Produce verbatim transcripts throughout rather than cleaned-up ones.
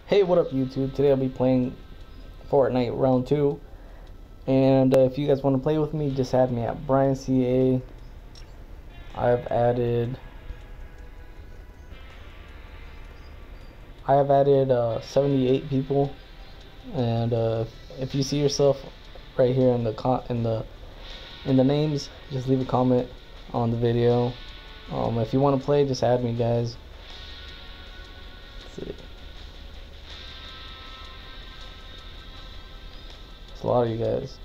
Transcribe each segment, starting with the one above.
Hey, what up, YouTube? Today I'll be playing Fortnite Round two. And uh, if you guys want to play with me, just add me at Brian C A. I've added... I have added uh, seventy-eight people. And uh, if you see yourself right here in the con in the in the names, just leave a comment on the video. Um, if you want to play, just add me, guys. Let's see. It's a lot of you guys.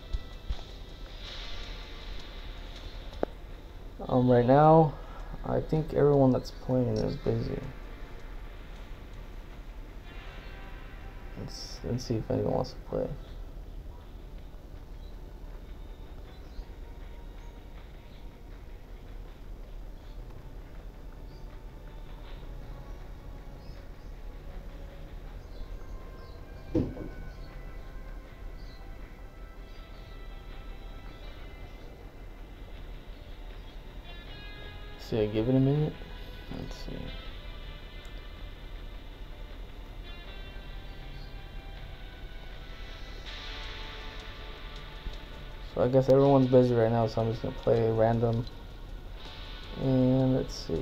Um, right now, I think everyone that's playing is busy. Let's, let's see if anyone wants to play. See, I give it a minute. Let's see. So I guess everyone's busy right now, so I'm just gonna play random. And let's see.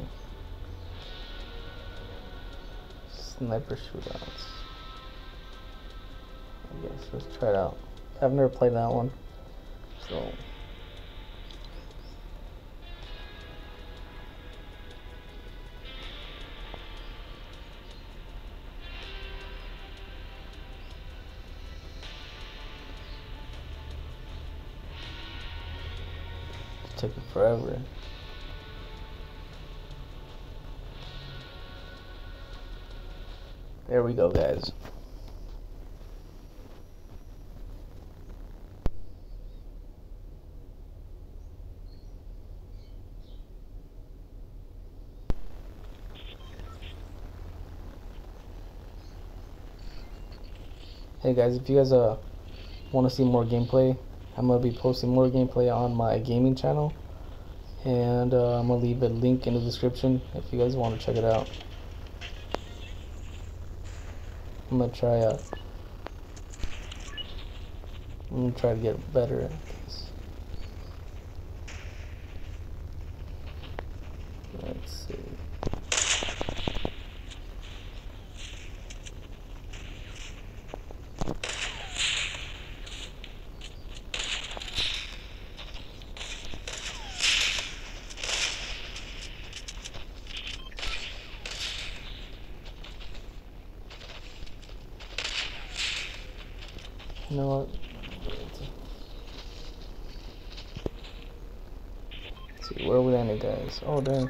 Sniper shootouts. I guess let's try it out. I've never played that one, so. It's taking forever. There we go, guys. Hey guys, if you guys uh want to see more gameplay, I'm gonna be posting more gameplay on my gaming channel, and uh, I'm gonna leave a link in the description if you guys want to check it out. I'm gonna try uh I'm gonna try to get better at this. Let's see. You know what? Let's see, where are we landing, guys? Oh, dang.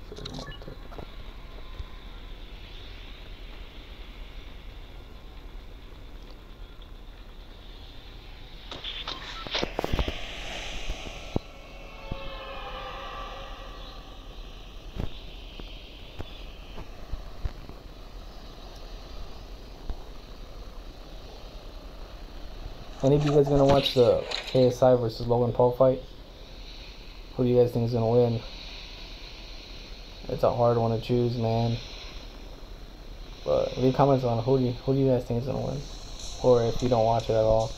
Any of you guys gonna watch the K S I versus Logan Paul fight? Who do you guys think is gonna win? It's a hard one to choose, man. But leave comments on who do you, who do you guys think is gonna win, or if you don't watch it at all.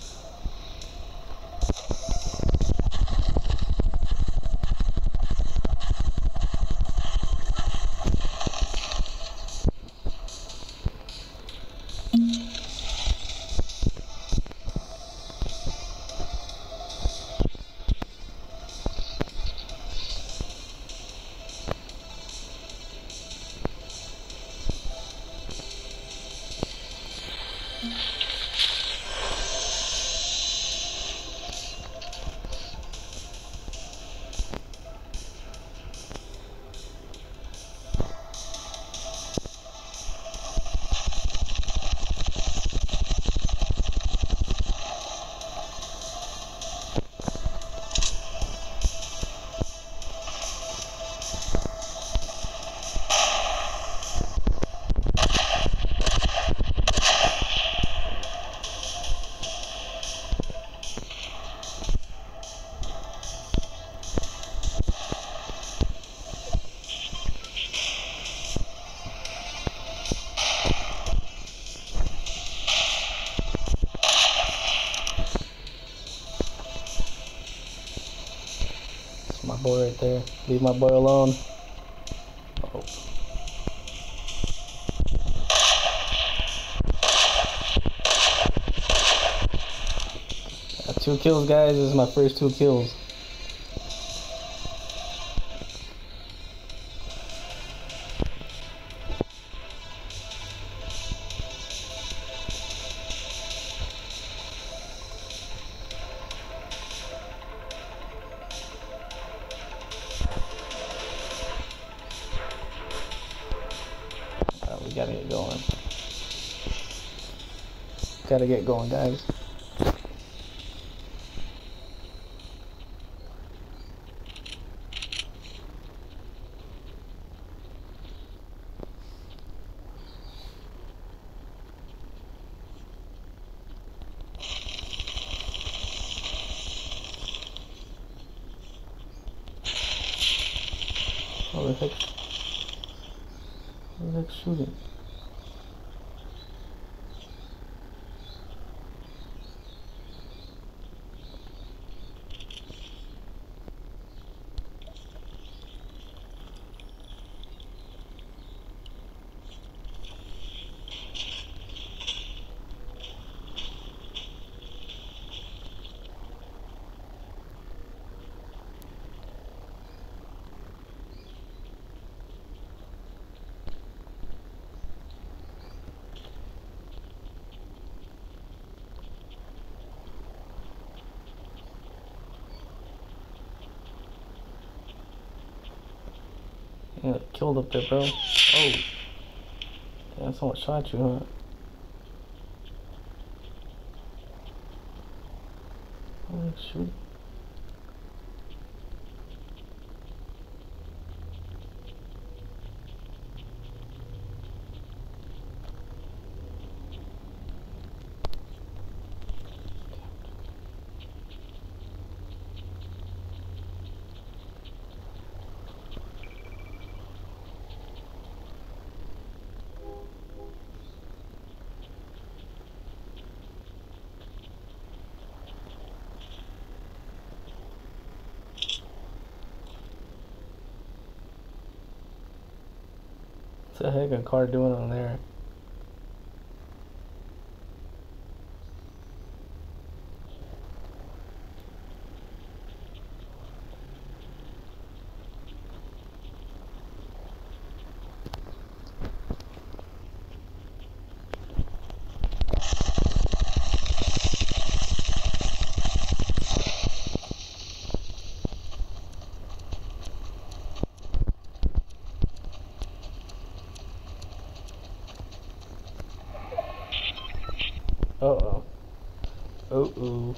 boy right there. Leave my boy alone. Oh. Got two kills, guys. This is my first two kills. We gotta get going. Gotta get going, guys. What the heck? What the heck's shooting? You got killed up there, bro. Oh. Damn, someone shot you, huh? Oh, shoot. What's the heck a car doing on there? Uh-oh. Uh-oh.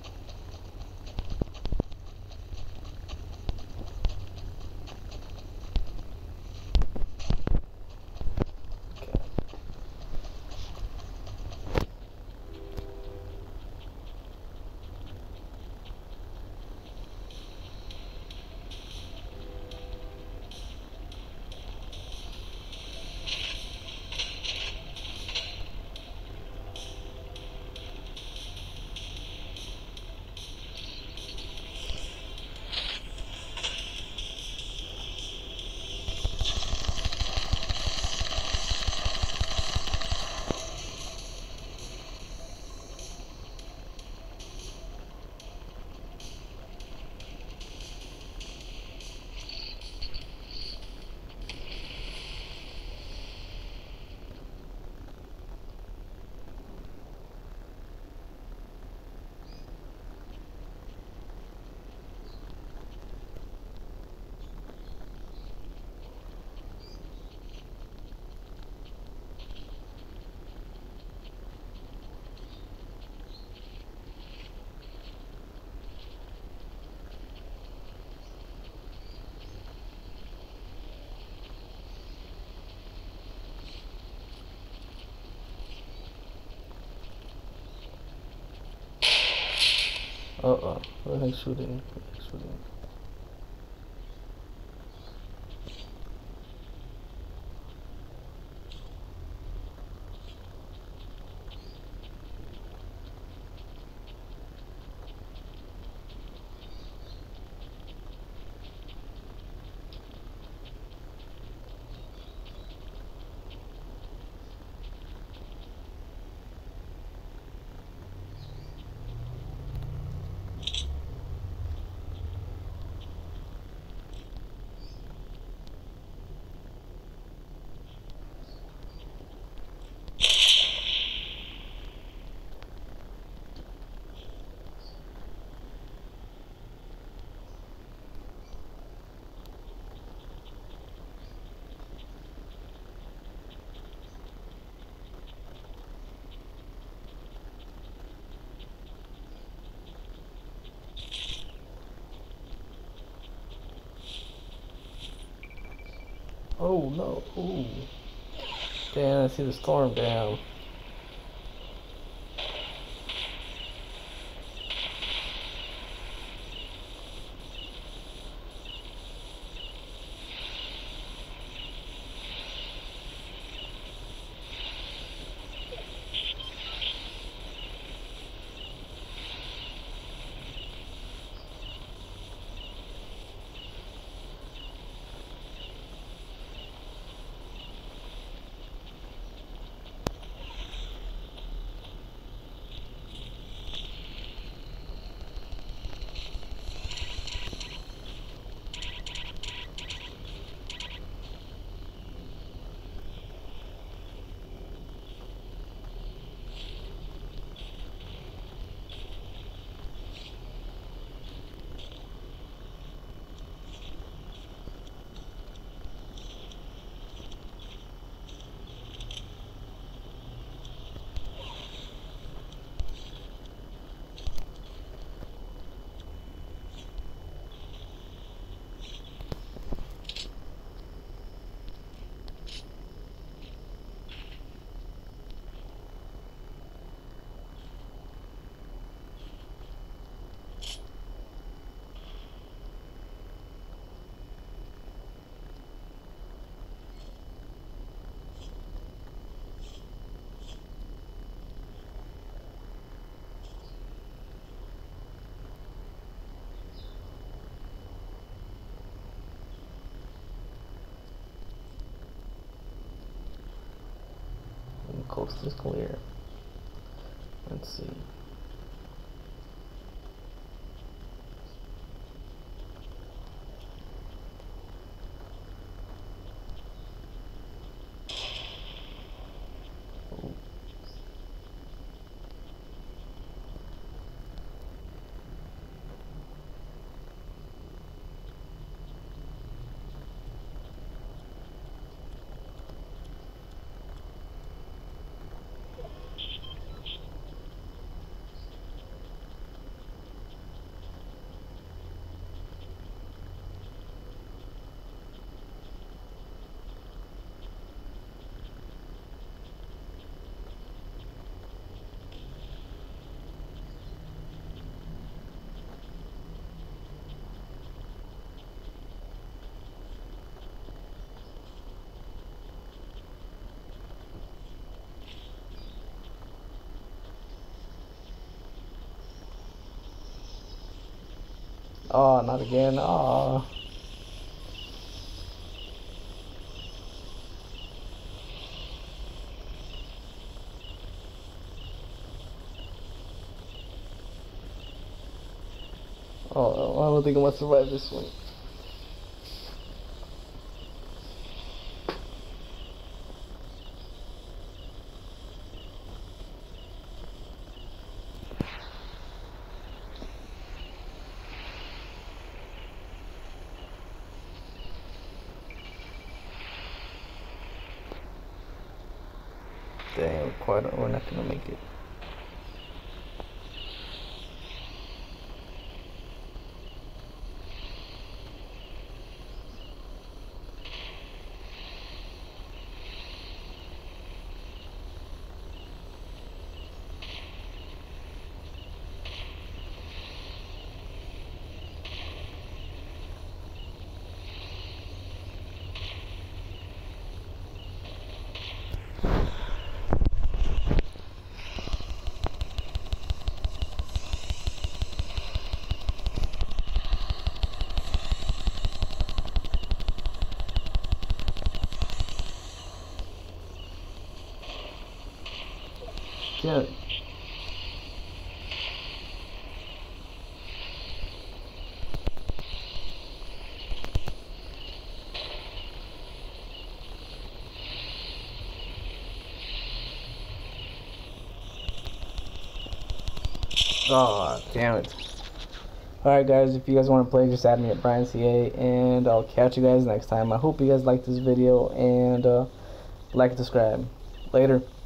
Uh-oh. What the heck's shooting? What the heck's shooting? No, no. Ooh. Damn, I see the storm. Damn. Coast is clear. Let's see. Oh, not again. Oh. Oh, I don't think I'm gonna survive this one. Damn, quite, we're not gonna make it. Yeah. Oh, damn it. Alright guys, if you guys want to play, just add me at Brian C A, and I'll catch you guys next time. I hope you guys like this video, and uh, like and subscribe. Later.